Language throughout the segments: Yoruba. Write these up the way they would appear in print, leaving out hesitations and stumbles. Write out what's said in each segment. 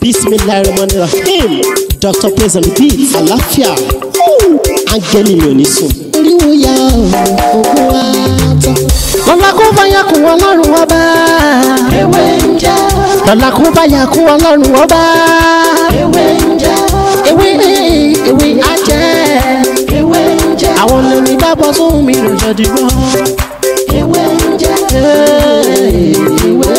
Bismillahirrahmanirrahim. Dr. Praise and Beats. Àlàáfíà. Áńgẹ́lì mi ò ní sùn. Oríwo ya ògùn wa tán. Lọ́la kó bá yà kún Ọlọ́run ọba. Ewé ń jẹ́. Lọ́la kó bá yà kún Ọlọ́run ọba. Ewé ń jẹ́. Ewé á jẹ́. Ewé ń jẹ́. Àwọn olórí bá bọ́ sóhun mi lò jọ dìgbọ́. Ewé ń jẹ́. Ewé.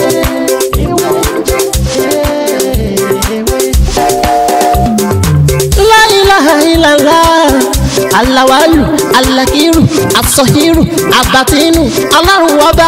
Alawalu, alakiru, asohiru, abatinu, Ọlọ́run ọba.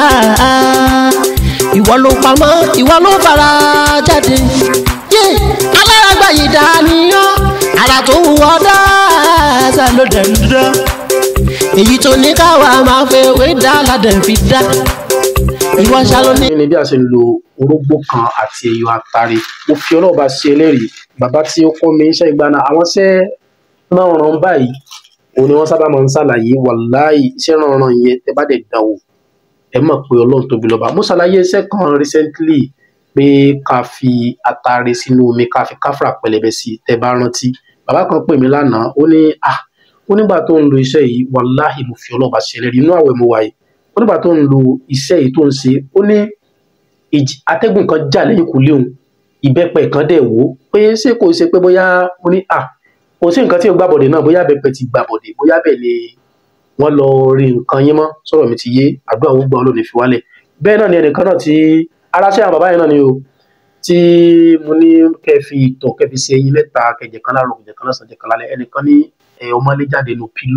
Ìwọ ló pamọ́, ìwọ ló fara jáde. Alárágbá yìí dániyàn, ara tó wù ọ́ dáadáa ló dẹ̀ ń dán. Èyí tó ní káwa máa fẹ́ wé dá ládẹ̀ fi dá. Ìwọ ṣàlọ́ ní. Ní bí a ṣe ń lo orógbó kan àti ẹyọ àtàrí, mo fi ọlọ́ọ̀bá ṣe ẹlẹ́rìí. Bàbá tí ó kọ́ mi iṣẹ́ ìgbàna àwọn iṣẹ́ ránran báyìí òun ni wọ́n sábà máa ń ṣàlàyé wàláì iṣẹ́ ránran yẹn tẹ́ bá dẹ̀ dánwò ẹ mọ̀ pé Ọlọ́run tóbi lọ́ba. Mo ṣàlàyé iṣẹ́ kan recently pé ká fi àtàrí sínú omi ká fi káfíńrà pẹlẹbẹ sí tẹ́ bá rántí. Bàbá kan pè mí lánàá ó ní ó nígbà tó ń lo iṣẹ́ yìí wàláì mo fi ọlọ́ọ̀bá ṣe ẹlẹ́rìí inú àwẹ̀ mo wà yìí. Ó nígbà tó ń lo iṣẹ́ yìí tó ń ṣe ó ní atẹ́gùn kan jà lẹ́yìn kùlé òun ìbẹ́pẹ kan dẹ̀ wò pé ṣé kò ṣe pé bóyá mo ní kò sí nǹkan tí ó gbàbọ̀dé náà bóyá bẹ́pẹ ti gbàbọ̀dé bóyá bẹ́ẹ̀ ni wọ́n lọ rí nǹkan yín mọ́ sọ̀rọ̀ mi ti yé àdúrà ó gbọ́ lónìí fi wálẹ̀. Bẹ́ẹ̀ náà ni ẹnìkan náà tí aráṣẹ́ àwọn bàbá yẹn náà ni o tí mo ní kẹ́ fi ìtọ̀ kẹ́ fi ṣe eyín mẹ́ta kẹjẹ kan láàárọ̀ kẹjẹ kan lọ́sàn-án kẹjẹ kan lálẹ́. Ẹnìkan ní ọmọlé jáde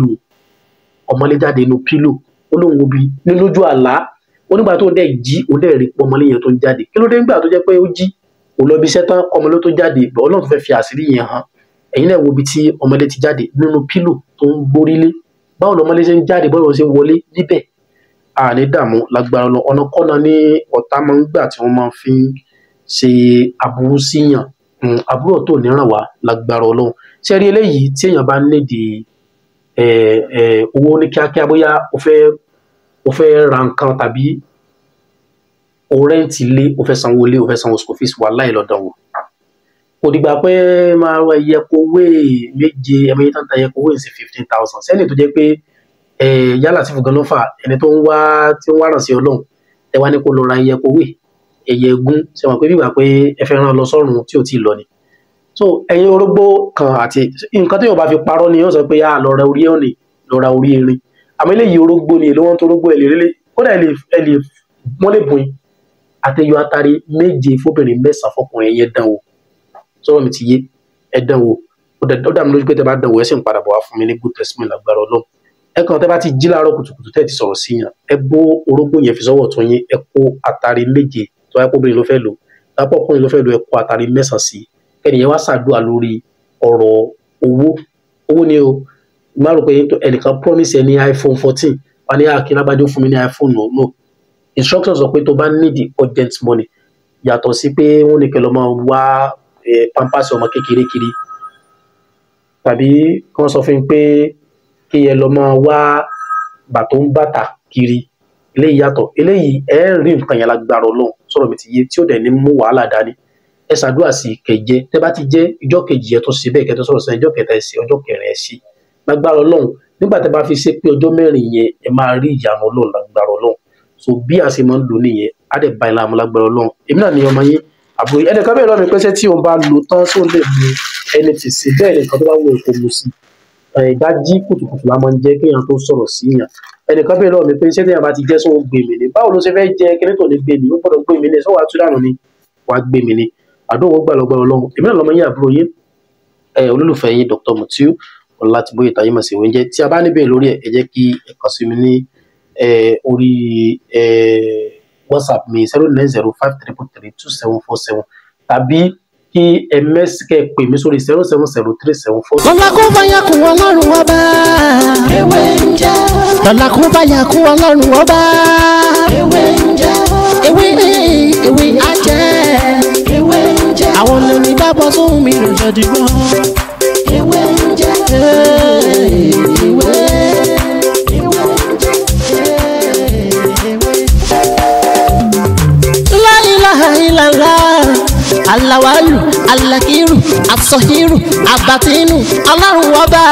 inú pílò ó lóun wo bí ní lójú àlá onígbà tó dẹ̀ jí ó dẹ̀ rí pọ́ ọmọlé yẹn tó ń jáde kí ló dé nígbà tó jẹ́ pé ó jí ò lọ bí iṣẹ́ tán ọmọ ló tó jáde Ọlọ́run fẹ́ fi àṣírí yẹn hàn ẹ̀yin náà wo ibi tí ọmọlé ti jáde nínú pílò tó ń gbórílé báwo lọmọlé ṣe ń jáde báwo ṣe ń wọlé níbẹ̀ àní dààmú lágbára lọ ọ̀nà kọ́nà ní ọ̀tá máa ń gbà tí wọ́n máa fi ń ṣe aburú síyàn àbúrò tó níràn wá lágbára Ọlọ́run ṣe rí eléyìí tí èèyàn bá nídìí owó ní kíákíá bóyá o fẹ́ ra nǹkan tàbí o rẹ́ǹtì ilé o fẹ́ sanwó school fees wàláhì lọ́dọ̀ wò kò dìgbà pé máa wọ ẹyẹkowé méje ẹmọ yìí tán ta ẹyẹkowé sí 15,000 sẹ́ni tó jẹ́ pé yálà tí fúgan ló fà ẹni tó ń wá ràn sí Ọlọ́run ẹ wá ní kó lọ ra ẹyẹkowé ẹyẹgún ṣe wọn pé bí ìgbà pé ẹ fẹ́ rán lọ sọ́run tí ò tí ì lọ ni. So ẹyin orógbó kan àti nǹkan tí yóò bá fi parọ́ ni yóò sọ pé lọ ra orí ọ̀nì lọ ra orí erin àmọ́ eléyìí orógbó ni èlò wọn tó orógbó ẹ lè kódà ẹ lè wọ́n lè bùn àtẹyọ àtàrí méje fóbìnrin 9 fọkùnrin ẹ̀yẹ dánwò sọ̀rọ̀ mi ti yé ẹ dánwò ó dà mí lójú pé tẹ bá dánwò ẹ sì ń padà bọ̀ wá fún mi ní good testimony lágbára Ọlọ́run ẹ kàn tẹ bá ti jí láàárọ̀ kùtùkùtù tẹ́ ti sọ̀rọ̀ sí yàn ẹ bó orógbó yẹn fi sọ́wọ́ tún yín ẹ kó àtàrí méje tó wáyé kóbìnrin ló fẹ́ lò lápò ọkùnrin ló fẹ́ lò ẹ kó àtàrí 9 sí ẹnìyẹn wá ṣàdúrà lórí ọ̀rọ̀ owó ni o má rò pé ẹnìkan promise ẹ ní iPhone 14 wà ní akínlábàdé fún mi ní iPhone no instructions sọ pé tó bá need urgent money yàtọ̀ sí pé wọ́n ní kẹ́ lọ máa wá pampers ọmọ kékeré kiri tàbí kí wọ́n sọ fún yín pé kí ẹ lọ máa wá bàtà kiri eléyìí yàtọ̀ eléyìí ẹ rí nǹkan yẹn lágbára Ọlọ́run sọ̀rọ̀ mi ti yé tí ó dẹ̀ ní mú wàhálà dání ẹ ṣàdúrà sí kẹjẹ tẹ bá ti jẹ ìjọ kejì ẹ tó ṣe bẹ́ẹ̀ kẹtọ sọ̀rọ̀ sí ìjọ kẹta ẹ sí ọjọ́ kẹrin ẹ sí lágbára Ọlọ́run nígbà tẹ bá fi ṣe pé ọjọ́ mẹ́rin yẹn ẹ máa rí ìyanu Ọlọ́run lágbára Ọlọ́run so bí a ṣe máa ń lò nìyẹn á dẹ̀ bá ilé amúlágbára Ọlọ́run èmi náà ni ọmọ yín àbúrò ẹnìkan bẹ́ẹ̀ lọ́nà pẹ́sẹ́ tí òun bá lò tán tó lè mu ẹni tì sí bẹ́ẹ̀ nìkan tó bá wọ èkó mu sí ìdájí kùtùkùtù la máa ń jẹ́ kéèyàn tó sọ̀rọ̀ sí yàn ẹnìkan bẹ́ẹ̀ lọ́nà pé iṣẹ́ téèyàn bá ti jẹ́ sóhun gbé mi ni báwo ló ṣe fẹ́ jẹ́ kíní tó ní gbé mi ó gbọ́dọ̀ gbé mi ni sọ́wọ́ àtúndànù ni wàá gbé mi ni àdóhùn gbà lọ́gbọ́n Ọlọ́run èmi náà lọ́mọ yín àbúrò yín olólùfẹ́ yín Dr. Mutiu Ọlátìbóyè Táyémọ̀sí Oúnjẹ tí a bá níbẹ̀ lórí ẹ̀ ẹ jẹ́ kí ẹ kàn sí mi ní orí WhatsApp mi 09053332747 tàbí kí ms kẹ pè mí sórí 0703747. Lọ́la kó bá yà kún Ọlọ́run ọba. Ewé ń jẹ́. Lọ́la kó bá yà kún Ọlọ́run ọba. Ewé ń jẹ́. Ewé á jẹ́. Ewé ń jẹ́. Àwọn olórí bá bọ́ sóhun mi lò jọ dìgbọ́. Ewé ń jẹ́. Ewé. aláwálù alákírù asọ̀hírù àbátínú ọlọ́run ọba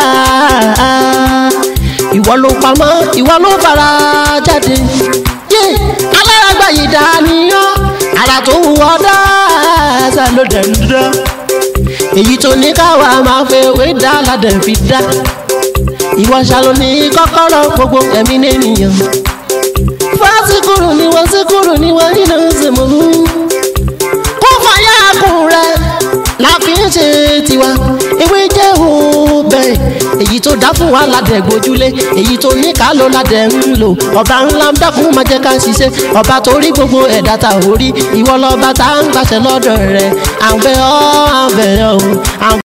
ìwọ ló pamọ́ ìwọ ló fara jáde alárágbá yìí dániyàn ara tó wù ọ́ dáadáa ló dẹ̀ ń dá èyí tó ní káwa máa fẹ́ wé dá ládẹ̀ fi dá ìwọ ṣàlò ní kọ́kọ́rọ́ gbogbo ẹ̀mí nìyẹn fásikúrò ni wọ́n síkúrò ni wọ́n nínú ìsìnkú kó fàyà kùn rẹ̀ la fi ń ṣe tiwa ewé jẹ́ òbẹ̀ èyí tó dá fún wa ládẹ̀ gbójúlé èyí tó ní ká ló ládẹ̀ ń lò ọba ńlá ń dákun máa jẹ́ ká ṣiṣẹ́ ọba tó rí gbogbo ẹ̀dá ta ò rí ìwọ lọ́ba tá ń gbàṣẹ lọ́dọ̀ rẹ̀ à ń bẹ̀ ọ́ à ń bẹ̀ ọ́.